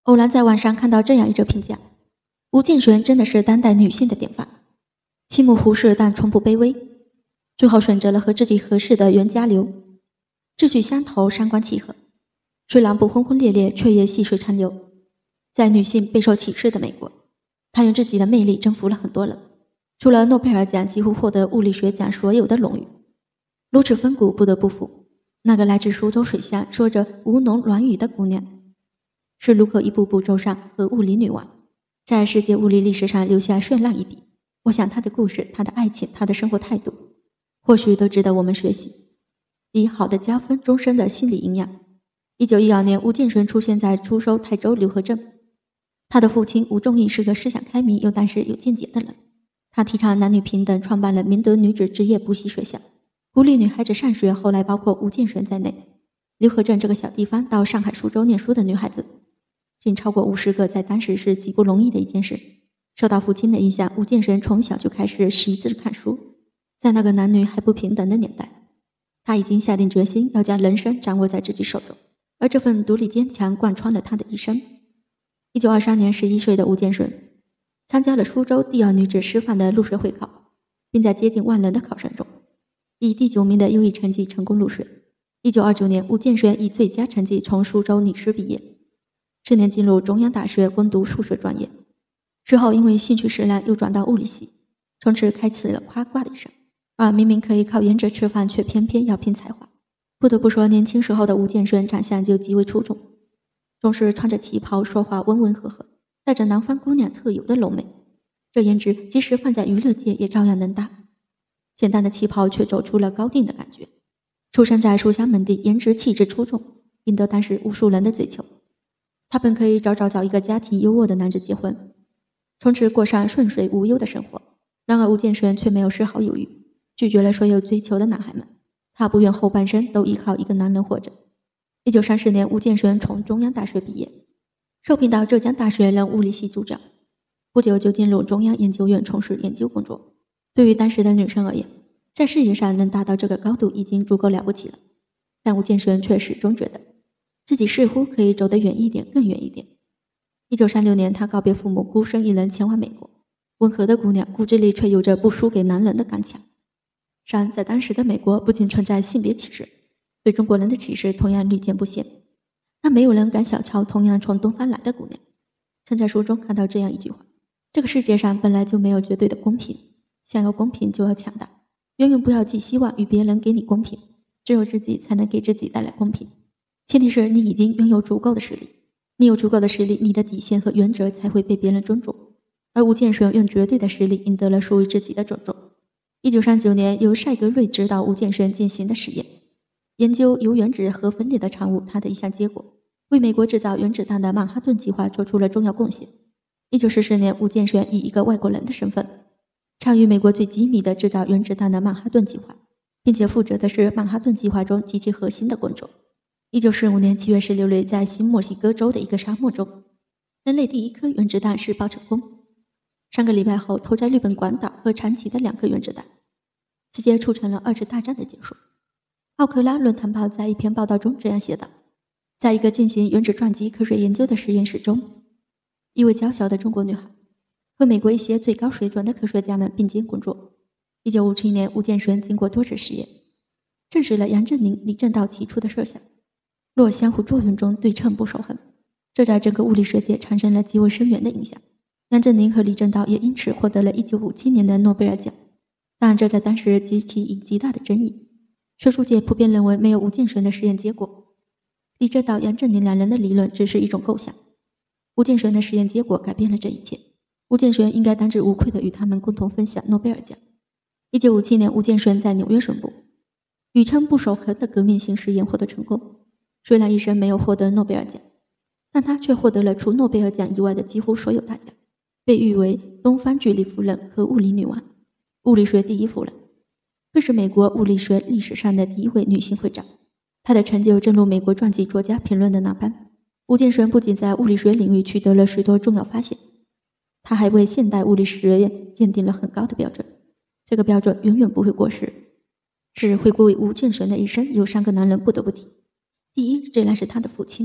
偶然在网上看到这样一则评价：吴建璇真的是当代女性的典范，妻母胡氏但从不卑微，最后选择了和自己合适的袁家流，志趣相投，三观契合。虽然不轰轰烈烈，却也细水长流。在女性备受歧视的美国，她用自己的魅力征服了很多人，除了诺贝尔奖，几乎获得物理学奖所有的荣誉。如此风骨，不得不服，那个来自苏州水乡，说着吴侬软语的姑娘，是如何一步步走上和物理女王，在世界物理历史上留下绚烂一笔。我想她的故事，她的爱情，她的生活态度，或许都值得我们学习，以好的加分终身的心理营养。1912年，吴建璇出现在苏州泰州刘河镇。他的父亲吴仲义是个思想开明又但是有见解的人，他提倡男女平等，创办了明德女子职业补习学校，鼓励女孩子上学。后来包括吴建璇在内，刘河镇这个小地方到上海、苏州念书的女孩子仅超过50个，在当时是极不容易的一件事。受到父亲的影响，吴建璇从小就开始识字看书。在那个男女还不平等的年代，他已经下定决心要将人生掌握在自己手中，而这份独立坚强贯穿了他的一生。1923年，11岁的吴建璇参加了苏州第2女子师范的入学会考，并在接近万人的考生中以第9名的优异成绩成功入学。1929年，吴建璇以最佳成绩从苏州女师毕业，次年进入中央大学攻读数学专业，之后因为兴趣使然又转到物理系，从此开启了夸挂的一生。而明明可以靠颜值吃饭，却偏偏要拼才华。不得不说，年轻时候的吴建璇长相就极为出众，总是穿着旗袍，说话温温和和，带着南方姑娘特有的柔美。这颜值即使放在娱乐界也照样能搭，简单的旗袍却走出了高定的感觉。出生在书香门第，颜值气质出众，赢得当时无数人的追求。他本可以早早找一个家庭优渥的男子结婚，从此过上顺遂无忧的生活。然而吴建璇却没有丝毫犹豫，拒绝了所有追求的男孩们。他不愿后半生都依靠一个男人活着。1934年，吴建璇从中央大学毕业，受聘到浙江大学任物理系助教，不久就进入中央研究院从事研究工作。对于当时的女生而言，在事业上能达到这个高度已经足够了不起了，但吴建璇却始终觉得自己似乎可以走得远一点，更远一点。1936年，他告别父母，孤身一人前往美国。温和的姑娘，骨子里却有着不输给男人的刚强。然在当时的美国，不仅存在性别歧视，对中国人的歧视同样屡见不鲜。但没有人敢小瞧同样从东方来的姑娘。曾在书中看到这样一句话：这个世界上本来就没有绝对的公平，想要公平就要强大，永远不要寄希望于别人给你公平，只有自己才能给自己带来公平。前提是你已经拥有足够的实力，你有足够的实力，你的底线和原则才会被别人尊重。而吴建璇用绝对的实力赢得了属于自己的尊重。1939年，由赛格瑞指导吴建璇进行的实验，研究铀原子核分裂的产物，它的一项结果为美国制造原子弹的曼哈顿计划做出了重要贡献。1944年，吴建璇以一个外国人的身份参与美国最机密的制造原子弹的曼哈顿计划，并且负责的是曼哈顿计划中极其核心的工作。1945年7月16日，在新墨西哥州的一个沙漠中，人类第一颗原子弹试爆成功。3个礼拜后，投在日本广岛和长崎的2颗原子弹直接促成了2次大战的结束。奥克拉论坛报在一篇报道中这样写道：在一个进行原子撞击科学研究的实验室中，一位娇小的中国女孩和美国一些最高水准的科学家们并肩工作。1957年，吴建璇经过多次实验，证实了杨振宁、李政道提出的设想：若相互作用中对称不守恒，这在整个物理学界产生了极为深远的影响。杨振宁和李政道也因此获得了1957年的诺贝尔奖，但这在当时激起引极大的争议。学术界普遍认为没有吴建璇的实验结果，李政道、杨振宁2人的理论只是一种构想。吴建璇的实验结果改变了这一切，吴建璇应该当之无愧地与他们共同分享诺贝尔奖。1957年，吴建璇在纽约宣布，宇称不守恒的革命性实验获得成功。虽然一生没有获得诺贝尔奖，但他却获得了除诺贝尔奖以外的几乎所有大奖，被誉为东方居里夫人和物理女王，物理学第一夫人，更是美国物理学历史上的第一位女性会长。她的成就正如美国传记作家评论的那般，吴建璇不仅在物理学领域取得了许多重要发现，他还为现代物理实验鉴定了很高的标准，这个标准永远不会过时。是回顾吴建璇的一生，有3个男人不得不提。第一，自然是他的父亲。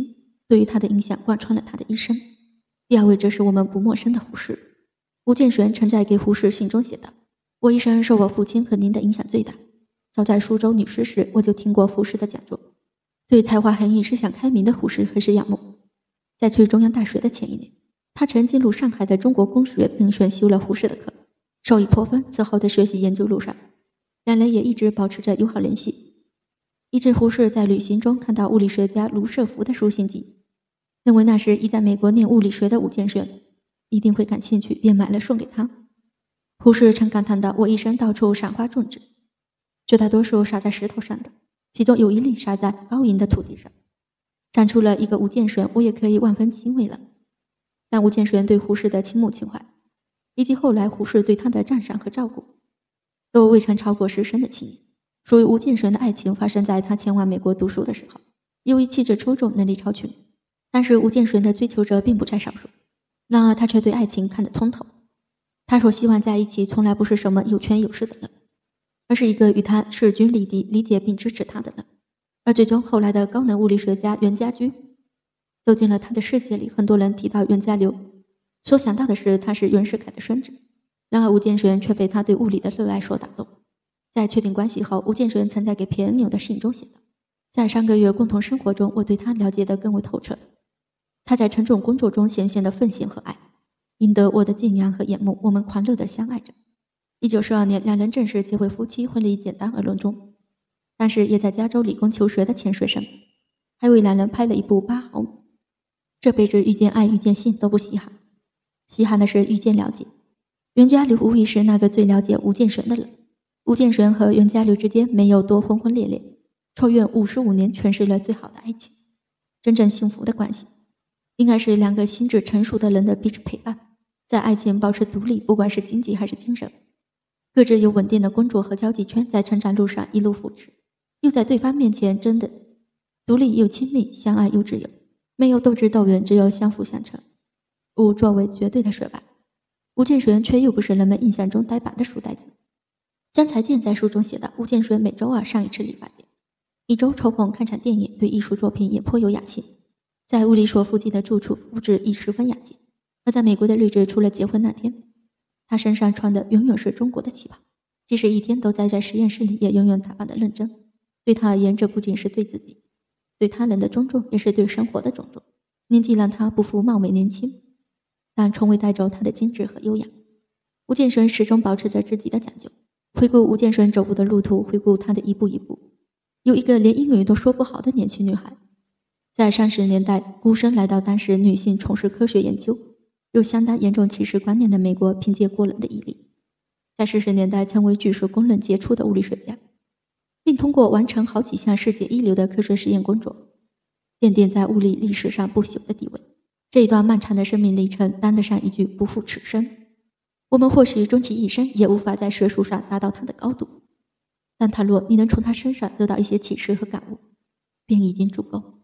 对于他的影响贯穿了他的一生。第二位则是我们不陌生的胡适。吴建璇曾在给胡适信中写道：我一生受我父亲和您的影响最大。早在苏州女师时，我就听过胡适的讲座，对才华横溢、思想开明的胡适很是仰慕。在去中央大学的前一年，他曾进入上海的中国公学，并选修了胡适的课，受益颇丰。此后的学习研究路上，两人也一直保持着友好联系。以致胡适在旅行中看到物理学家卢瑟福的书信集，认为那时已在美国念物理学的吴建璇一定会感兴趣，便买了送给他。胡适曾感叹道：我一生到处赏花种植，绝大多数撒在石头上的，其中有一粒撒在高银的土地上，长出了一个吴建璇，我也可以万分欣慰了。但吴建璇对胡适的倾慕情怀，以及后来胡适对他的赞赏和照顾，都未曾超过10升的7年。属于吴建璇的爱情发生在他前往美国读书的时候。由于气质出众，能力超群，但是吴建璇的追求者并不在少数。然而他却对爱情看得通透。他所希望在一起从来不是什么有权有势的人，而是一个与他势均力敌、理解并支持他的人。而最终后来的高能物理学家袁家驹走进了他的世界里。很多人提到袁家骝，所想到的是他是袁世凯的孙子。然而吴建璇却被他对物理的热爱所打动。在确定关系后，吴建璇曾在给皮恩纽的信中写道：在3个月共同生活中，我对他了解得更为透彻。他在沉重工作中显现的奉献和爱，赢得我的敬仰和眼目。我们狂热地相爱着。1912年，两人正式结为夫妻，婚礼简单而隆重。但是也在加州理工求学的钱学森还为两人拍了一部8毫。这辈子遇见爱遇见性都不稀罕，稀罕的是遇见了解。袁家骝无疑是那个最了解吴建璇的人。吴建璇和袁家骝之间没有多轰轰烈烈，错愿55年诠释了最好的爱情。真正幸福的关系应该是两个心智成熟的人的彼此陪伴，在爱情保持独立，不管是经济还是精神，各自有稳定的工作和交际圈，在成长路上一路扶持，又在对方面前真的独立又亲密，相爱又自由，没有斗智斗勇，只有相辅相成，无作为绝对的学霸。吴建璇却又不是人们印象中呆板的书呆子。江才健在书中写道：吴建璇每周2上一次理发店，一周抽空看场电影，对艺术作品也颇有雅兴。在物理所附近的住处布置亦十分雅洁。而在美国的日子，除了结婚那天，他身上穿的永远是中国的旗袍，即使一天都待在实验室里，也永远打扮得认真。对他而言，这不仅是对自己、对他人的尊重，也是对生活的尊重。年纪让他不复貌美年轻，但从未带走他的精致和优雅。吴建璇始终保持着自己的讲究。回顾吴建璇走过的路途，回顾他的一步一步，有一个连英语都说不好的年轻女孩，在30年代孤身来到当时女性从事科学研究又相当严重歧视观念的美国，凭借过人的毅力，在40年代成为据说公认杰出的物理学家，并通过完成好几项世界一流的科学实验工作，奠定在物理历史上不朽的地位。这一段漫长的生命历程担得上一句不负此生。我们或许终其一生也无法在学术上达到他的高度，但倘若你能从他身上得到一些启示和感悟，便已经足够。